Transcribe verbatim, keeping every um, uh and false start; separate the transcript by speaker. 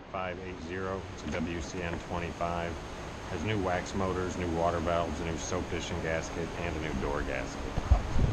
Speaker 1: five eight zero. It's a W C N twenty-five. Has new wax motors, new water valves, a new soap dish and gasket, and a new door gasket.